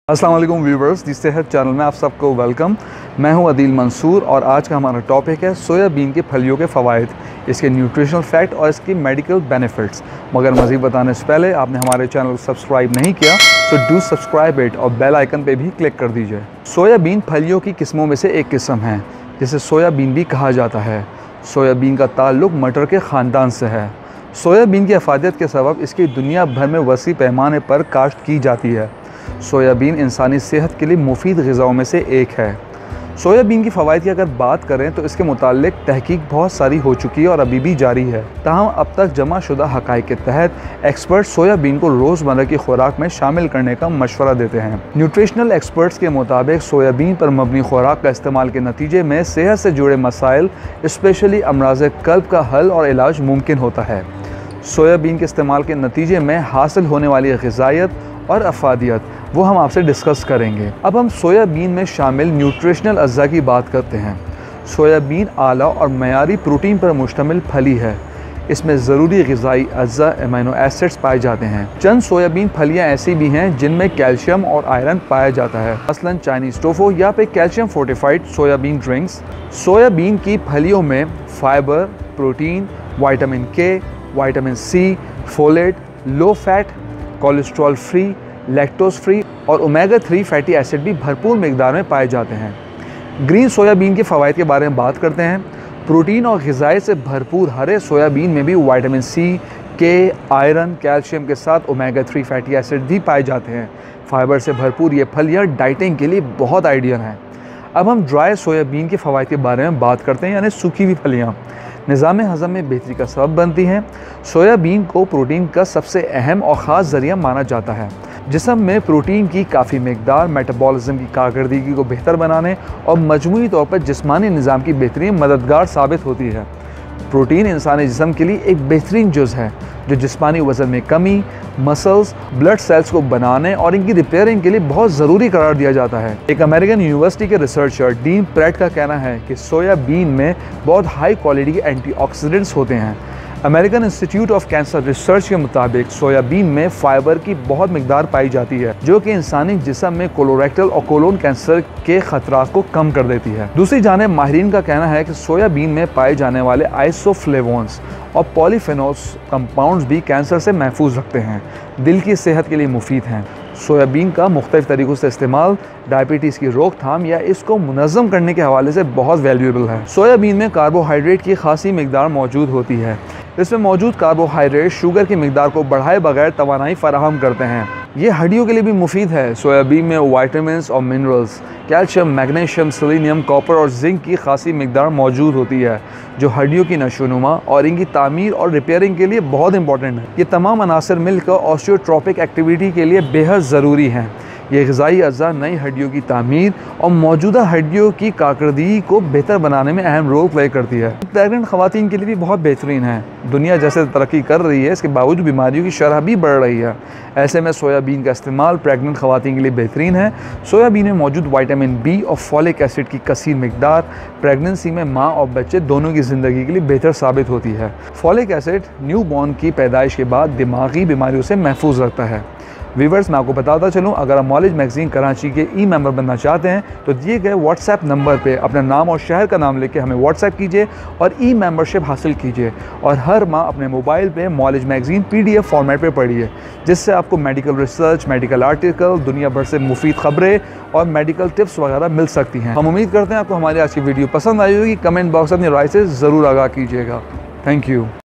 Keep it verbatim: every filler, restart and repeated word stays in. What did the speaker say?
अस्सलाम वालेकुम व्यूवर्स, दी सेहत चैनल में आप सबको वेलकम। मैं हूं अदील मंसूर और आज का हमारा टॉपिक है सोयाबीन के फलियों के फ़वाइद, इसके न्यूट्रिशनल फैक्ट और इसकी मेडिकल बेनिफिट्स। मगर मज़ीद बताने से पहले आपने हमारे चैनल को सब्सक्राइब नहीं किया तो डू सब्सक्राइब इट और बेल आइकन पे भी क्लिक कर दीजिए। सोयाबीन फलियों की किस्मों में से एक किस्म है जिसे सोयाबीन भी कहा जाता है। सोयाबीन का ताल्लुक़ मटर के ख़ानदान से है। सोयाबीन की अफादियत के सबब इसकी दुनिया भर में वसी पैमाने पर काश्त की जाती है। सोयाबीन इंसानी सेहत के लिए मुफीद ग़िज़ाओं में से एक है। सोयाबीन की फ़वाइद की अगर बात करें तो इसके मुताल्लिक़ तहकीक बहुत सारी हो चुकी है और अभी भी जारी है। ताहम अब तक जमा शुदा हक़ाइक़ के तहत एक्सपर्ट सोयाबीन को रोज़मर्रा की खुराक में शामिल करने का मशवरा देते हैं। न्यूट्रिशनल एक्सपर्ट्स के मुताबिक सोयाबीन पर मबनी खुराक का इस्तेमाल के नतीजे में सेहत से जुड़े मसाइल, स्पेशली अमराज़ क़ल्ब का हल और इलाज मुमकिन होता है। सोयाबीन के इस्तेमाल के नतीजे में हासिल होने वाली ग़िज़ायत और अफादियत वो हम आपसे डिस्कस करेंगे। अब हम सोयाबीन में शामिल न्यूट्रिशनल अज़्ज़ा की बात करते हैं। सोयाबीन आला और मयारी प्रोटीन पर मुश्तमिल फली है। इसमें ज़रूरी ग़िज़ाई अज़्ज़ा अमीनो एसिड्स पाए जाते हैं। चंद सोयाबीन फलियां ऐसी भी हैं जिनमें कैल्शियम और आयरन पाया जाता है, मसलन चाइनीज़ टोफू या फिर calcium fortified soybean drinks. Soybean की फलियों में fibre, protein, vitamin K, vitamin C, folate, low fat, cholesterol free, lactose free और ओमेगा थ्री फैटी एसिड भी भरपूर मिकदार में पाए जाते हैं। ग्रीन सोयाबीन के फ़वाइद के बारे में बात करते हैं। प्रोटीन और ग़िज़ाई से भरपूर हरे सोयाबीन में भी विटामिन सी, के, आयरन, कैल्शियम के साथ ओमेगा थ्री फैटी एसिड भी पाए जाते हैं। फाइबर से भरपूर ये फलियाँ डाइटिंग के लिए बहुत आइडियल हैं। अब हम ड्राई सोयाबीन के फ़वाइद के बारे में बात करते हैं, यानी सूखी हुई फलियाँ निज़ाम हज़म में बेहतरी का सबब बनती हैं। सोयाबीन को प्रोटीन का सबसे अहम और ख़ास ज़रिया माना जाता है। जिस्म में प्रोटीन की काफ़ी मिकदार मेटाबॉलिज्म की कारकर्दगी को बेहतर बनाने और मजमूई तौर पर जिस्मानी निज़ाम की बेहतरी में मददगार साबित होती है। प्रोटीन इंसानी जिस्म के लिए एक बेहतरीन जुज़ है जो जिस्मानी वज़न में कमी, मसल्स, ब्लड सेल्स को बनाने और इनकी रिपेयरिंग के लिए बहुत ज़रूरी करार दिया जाता है। एक अमेरिकन यूनिवर्सिटी के रिसर्चर डीन प्रेट का कहना है कि सोयाबीन में बहुत हाई क्वालिटी के एंटीऑक्सीडेंट्स होते हैं। American Institute of Cancer Research के मुताबिक सोयाबीन में फाइबर की बहुत मिकदार पाई जाती है जो कि इंसानी जिस्म में कोलोरेक्टल और कोलोन कैंसर के खतरात को कम कर देती है। दूसरी जानिब माहिरीन का कहना है कि सोयाबीन में पाए जाने वाले आइसोफ्लेवोन्स और पॉलीफेनोल्स कंपाउंड्स भी कैंसर से महफूज रखते हैं, दिल की सेहत के लिए मुफीद हैं। सोयाबीन का मुख्तलिफ तरीक़ों से इस्तेमाल डायबिटीज़ की रोकथाम या इसको मुनज़्ज़म करने के हवाले से बहुत वैल्यूएबल है। सोयाबीन में कार्बोहाइड्रेट की खासी मिकदार मौजूद होती है। इसमें मौजूद कार्बोहाइड्रेट शुगर की मिकदार को बढ़ाए बगैर तवानाई फराहम करते हैं। ये हड्डियों के लिए भी मुफीद है। सोयाबीन में वाइटामिन्स और minerals, calcium, magnesium, selenium, copper और जिंक की खासी मिकदार मौजूद होती है जो हड्डियों की नशोनुमा और इनकी तामीर और रिपेयरिंग के लिए बहुत इंपॉर्टेंट है। ये तमाम अनासर मिलकर ऑस्टियोट्रोपिक एक्टिविटी के लिए बेहद ज़रूरी हैं। ये ग़िज़ाई अज़्ज़ा नई हड्डियों की तामीर और मौजूदा हड्डियों की कारकर्दगी को बेहतर बनाने में अहम रोल प्ले करती है। प्रेगनेंट ख़वातीन के लिए भी बहुत बेहतरीन है। दुनिया जैसे तरक्की कर रही है, इसके बावजूद बीमारियों की शरह भी बढ़ रही है। ऐसे में सोयाबीन का इस्तेमाल प्रेगनेंट ख़वातीन के लिए बेहतरीन है। सोयाबीन में मौजूद विटामिन बी और फॉलिक एसिड की कसीर मिकदार प्रेगनेंसी में माँ और बच्चे दोनों की ज़िंदगी के लिए बेहतर साबित होती है। फॉलिक एसिड न्यू बॉर्न की पैदाइश के बाद दिमागी बीमारियों से महफूज रखता है। व्यूवर्स, मैं आपको बताता चलूँ, अगर आप नॉलेज मैगज़ीन कराची के ई मेंबर बनना चाहते हैं तो दिए गए व्हाट्सएप नंबर पे अपना नाम और शहर का नाम लेके हमें व्हाट्सएप कीजिए और ई मेंबरशिप हासिल कीजिए और हर माह अपने मोबाइल पे नॉलेज मैगज़ीन पीडीएफ फॉर्मेट पे पढ़िए, जिससे आपको मेडिकल रिसर्च, मेडिकल आर्टिकल, दुनिया भर से मुफीद खबरें और मेडिकल टिप्स वगैरह मिल सकती हैं। हम उम्मीद करते हैं आपको हमारी आज की वीडियो पसंद आई होगी। कमेंट बॉक्स में अपनी राय से ज़रूर आगाह कीजिएगा। Thank you.